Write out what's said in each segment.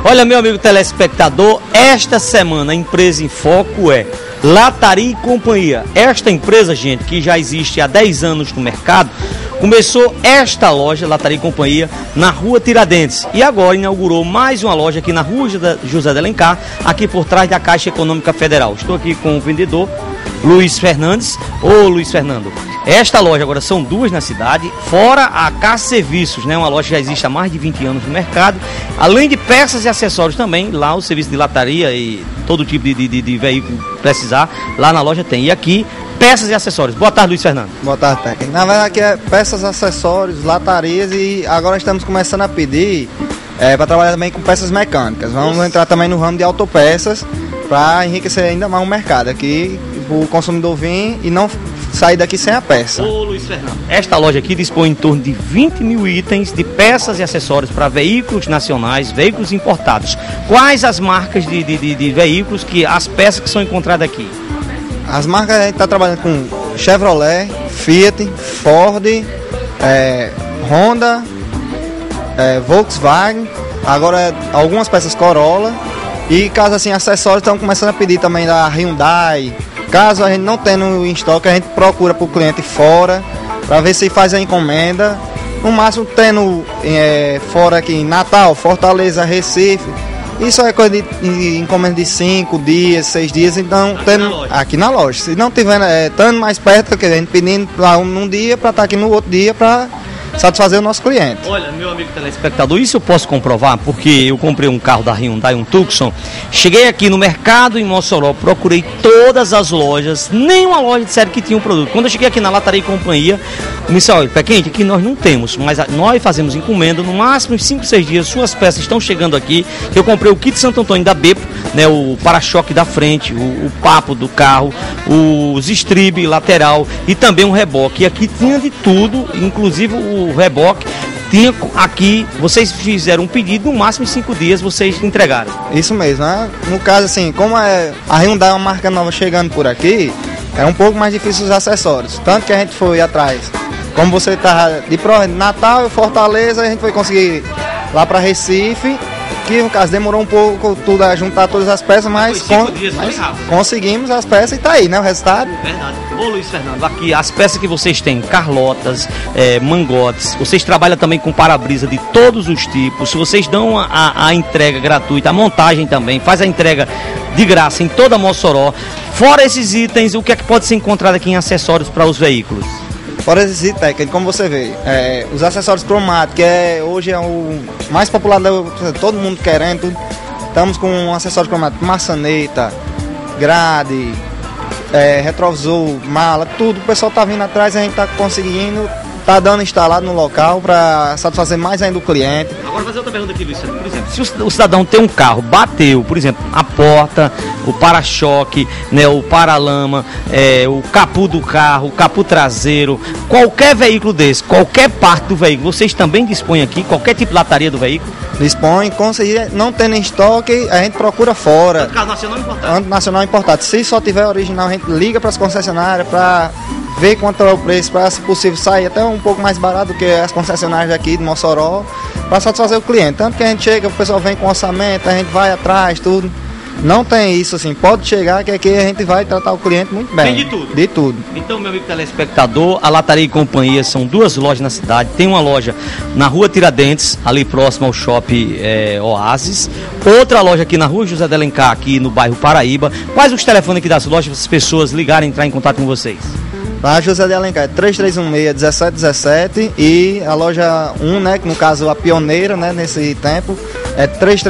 Olha, meu amigo telespectador, esta semana a empresa em foco é Lataria e Companhia. Esta empresa, gente, que já existe há 10 anos no mercado, começou esta loja, Lataria e Companhia, na Rua Tiradentes. E agora inaugurou mais uma loja aqui na Rua José de Alencar, aqui por trás da Caixa Econômica Federal. Estou aqui com o vendedor Luiz Fernandes. Ô Luiz Fernando, esta loja agora são duas na cidade, fora a K Serviços, né? Uma loja que já existe há mais de 20 anos no mercado. Além de peças e acessórios também, lá o serviço de lataria e todo tipo de veículo precisar, lá na loja tem. E aqui, peças e acessórios. Boa tarde, Luiz Fernando. Boa tarde, técnico. Na verdade aqui é peças, acessórios, latarias e agora estamos começando a pedir para trabalhar também com peças mecânicas. Vamos entrar também no ramo de autopeças para enriquecer ainda mais o mercado aqui, o consumidor vir e não sair daqui sem a peça. Ô Luiz Fernando, esta loja aqui dispõe em torno de 20 mil itens de peças e acessórios para veículos nacionais, veículos importados. Quais as marcas de veículos, as peças que são encontradas aqui? As marcas, a gente está trabalhando com Chevrolet, Fiat, Ford, Honda, Volkswagen, agora algumas peças Corolla e caso assim, acessórios estão começando a pedir também da Hyundai. Caso a gente não tenha em estoque, a gente procura para o cliente fora para ver se faz a encomenda. No máximo tendo fora aqui em Natal, Fortaleza, Recife. Isso é coisa de encomenda de 5 dias, 6 dias, então aqui na loja. Se não tiver estando mais perto, a gente pedindo lá num dia para estar aqui no outro dia para satisfazer o nosso cliente. Olha, meu amigo telespectador, isso eu posso comprovar porque eu comprei um carro da Hyundai, um Tucson. Cheguei aqui no mercado em Mossoró, procurei todas as lojas, nenhuma loja disseram que tinha um produto. Quando eu cheguei aqui na Lataria e Companhia, me disse, olha, pé quente, aqui nós não temos, mas nós fazemos encomenda, no máximo 5, 6 dias, suas peças estão chegando aqui. Eu comprei o kit Santo Antônio da Bepo, né, o para-choque da frente, o papo do carro, os estribe lateral e também um reboque. E aqui tinha de tudo, inclusive o reboque. Tinha aqui, vocês fizeram um pedido, no máximo em 5 dias vocês entregaram. Isso mesmo, né? No caso assim, como a Hyundai é uma marca nova chegando por aqui, é um pouco mais difícil os acessórios. Tanto que a gente foi atrás, como você está de Natal e Fortaleza, a gente foi conseguir lá para Recife, que no caso demorou um pouco tudo a juntar todas as peças, mas conseguimos as peças e tá aí, né, o resultado. Verdade. Ô Luiz Fernando, aqui as peças que vocês têm, carlotas, mangotes, vocês trabalham também com para-brisa de todos os tipos, vocês dão a entrega gratuita, a montagem também, faz a entrega de graça em toda Mossoró. Fora esses itens, o que é que pode ser encontrado aqui em acessórios para os veículos? Fora esses itens, como você vê, os acessórios cromáticos, que hoje é o mais popular, todo mundo querendo. Estamos com um acessório cromático, maçaneta, grade, retrovisor, mala, tudo. O pessoal está vindo atrás, a gente está conseguindo, está dando instalado no local para satisfazer mais ainda o cliente. Agora fazer outra pergunta aqui, Luiz. Por exemplo, se o cidadão tem um carro, bateu, por exemplo, a porta, o para-choque, né, o para-lama, o capô do carro, o capô traseiro, qualquer veículo desse, qualquer parte do veículo, vocês também dispõem aqui, qualquer tipo de lataria do veículo? Dispõe, conseguir, não tendo em estoque, a gente procura fora. Tanto nacional importado? Nacional importado. Se só tiver original, a gente liga para as concessionárias para ver quanto é o preço, para, se possível, sair até um pouco mais barato do que as concessionárias aqui de Mossoró, para satisfazer o cliente. Tanto que a gente chega, o pessoal vem com orçamento, a gente vai atrás, tudo. Não tem isso assim, pode chegar que aqui a gente vai tratar o cliente muito bem. Tem de tudo? De tudo. Então, meu amigo telespectador, a Lataria e Companhia são duas lojas na cidade. Tem uma loja na Rua Tiradentes, ali próximo ao shopping Oasis. Outra loja aqui na Rua José de Alencar, aqui no bairro Paraíba. Quais os telefones aqui das lojas para as pessoas ligarem e entrar em contato com vocês? Lá José de Alencar é 3316-1717 e a loja 1, né, que no caso a pioneira, né, nesse tempo, é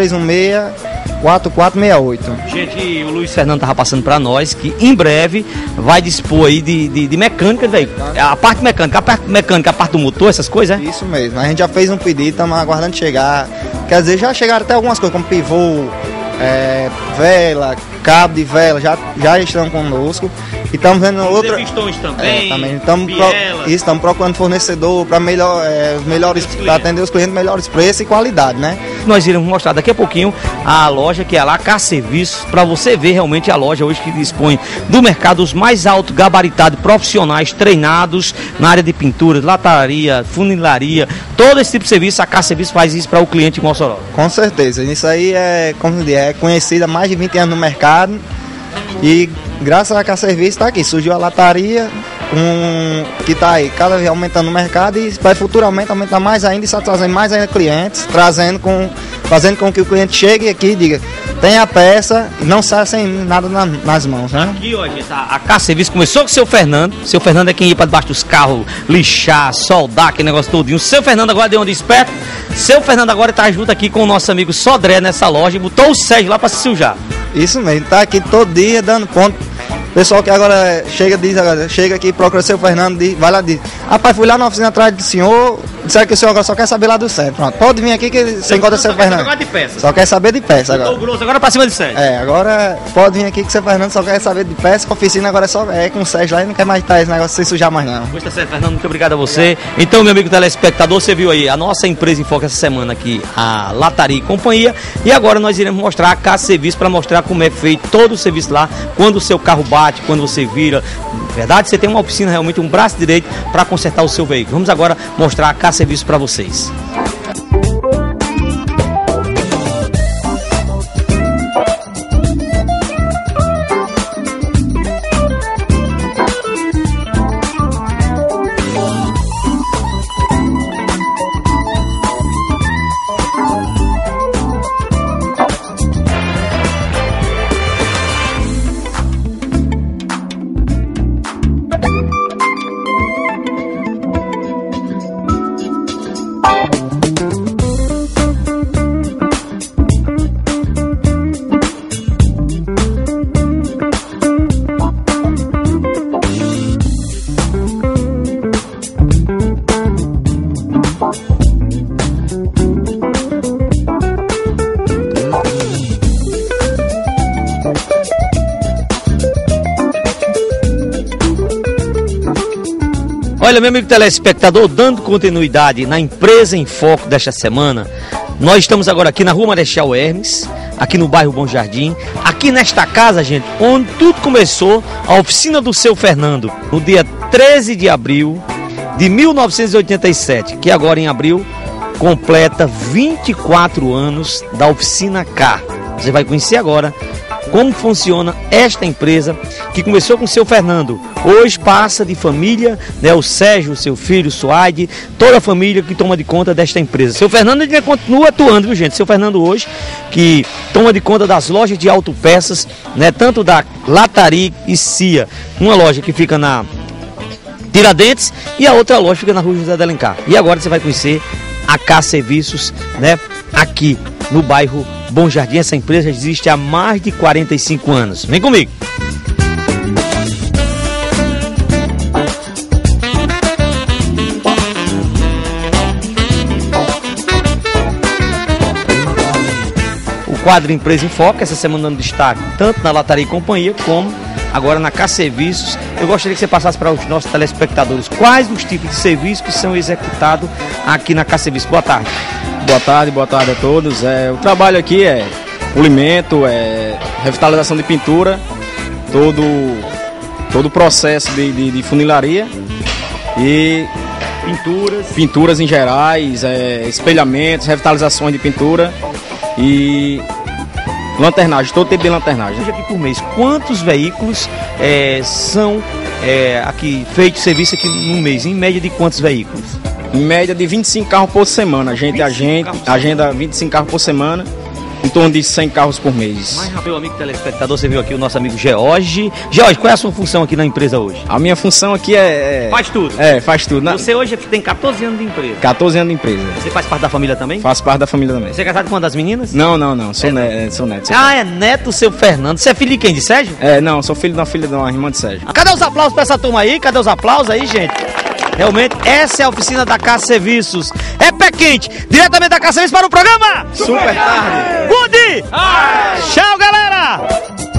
3316-4468. Gente, o Luiz Fernando estava passando para nós que em breve vai dispor aí de mecânica do veículo. A parte mecânica, a parte do motor, essas coisas, né? Isso mesmo, a gente já fez um pedido, estamos aguardando chegar. Quer dizer, já chegaram até algumas coisas, como pivô, vela, cabo de vela, já estão conosco. E estamos vendo outra. Revistões também. Também. Estamos procurando fornecedor para melhores, para atender os clientes, melhores preços e qualidade, né? Nós iremos mostrar daqui a pouquinho a loja que é a Lacar Serviços, para você ver realmente a loja hoje que dispõe do mercado os mais alto gabaritados, profissionais treinados na área de pinturas, lataria, funilaria, todo esse tipo de serviço. A Lacar Serviços faz isso para o cliente em Mossoró. Com certeza, isso aí é conhecido há mais de 20 anos no mercado e graças a Lacar Serviços está aqui, surgiu a lataria que está aí cada vez aumentando o mercado e vai futuramente aumentar mais ainda e satisfazendo mais ainda clientes, fazendo com que o cliente chegue aqui e diga, tem a peça e não saia sem nada nas mãos, né? Aqui, ó, gente, a Lacar Serviços começou com o seu Fernando. Seu Fernando é quem ia para debaixo dos carros, lixar, soldar, aquele negócio todinho. O seu Fernando agora deu um desperto. Seu Fernando agora está junto aqui com o nosso amigo Sodré nessa loja e botou o Sérgio lá para se sujar. Isso mesmo, tá aqui todo dia dando ponto. Pessoal que agora chega aqui, procura seu Fernando, vai lá e diz, rapaz, fui lá na oficina atrás do senhor, disseram que o senhor agora só quer saber lá do Sérgio. Pronto, pode vir aqui que você encontra seu Fernando. Só quer saber de peça agora. Grosso, agora pra cima de Sérgio. Agora pode vir aqui que seu Fernando só quer saber de peça, a oficina agora é com o Sérgio lá e não quer mais estar esse negócio sem sujar mais não. Pois tá certo, Fernando, muito obrigado a você. Então, meu amigo telespectador, você viu aí a nossa empresa em foco essa semana aqui, a Lataria e Companhia, e agora nós iremos mostrar a Lacar Serviços para mostrar como é feito todo o serviço lá, quando o seu carro bate, quando você vira. Na verdade, você tem uma oficina, realmente um braço direito para consertar o seu veículo. Vamos agora mostrar a Lacar Serviços para vocês. Olha, meu amigo telespectador, dando continuidade na empresa em foco desta semana, nós estamos agora aqui na Rua Marechal Hermes, aqui no bairro Bom Jardim, aqui nesta casa, gente, onde tudo começou, a oficina do seu Fernando, no dia 13 de abril de 1987, que agora em abril completa 24 anos da oficina K. Você vai conhecer agora como funciona esta empresa que começou com o seu Fernando. Hoje passa de família, né, o Sérgio, o seu filho, o Suaide, toda a família que toma de conta desta empresa. Seu Fernando ainda continua atuando, viu, gente? Seu Fernando hoje que toma de conta das lojas de autopeças, né, tanto da Lataria e CIA, uma loja que fica na Tiradentes e a outra loja fica na Rua José de Alencar. E agora você vai conhecer a Lacar Serviços, né, aqui no bairro Bom Jardim. Essa empresa existe há mais de 45 anos. Vem comigo! O quadro Empresa em Foco, essa semana dando destaque tanto na Lataria e Companhia como agora na Lacar Serviços. Eu gostaria que você passasse para os nossos telespectadores quais os tipos de serviços que são executados aqui na Lacar Serviços. Boa tarde. Boa tarde a todos. O trabalho aqui é polimento, revitalização de pintura, todo o processo de funilaria e pinturas em gerais, espelhamentos, revitalizações de pintura e lanternagem, todo tipo de lanternagem. Seja aqui por mês, quantos veículos são aqui feitos serviço aqui no mês? Em média de quantos veículos? Em média de 25 carros por semana. A gente agenda 25 carros por semana, em torno de 100 carros por mês. Mas, meu amigo telespectador, você viu aqui o nosso amigo George. George, qual é a sua função aqui na empresa hoje? A minha função aqui faz tudo? Faz tudo. Você hoje tem 14 anos de empresa? 14 anos de empresa. Você faz parte da família também? Faço parte da família também. Você é casado com uma das meninas? Não. Sou neto. É neto do seu Fernando. Você é filho de quem? De Sérgio? Não, sou filho de uma filha de uma irmã de Sérgio. Cadê os aplausos pra essa turma aí? Cadê os aplausos aí, gente? Realmente, essa é a oficina da Lacar Serviços. É pé quente, diretamente da Lacar Serviços para o programa Super Tarde. Good! Tchau, galera!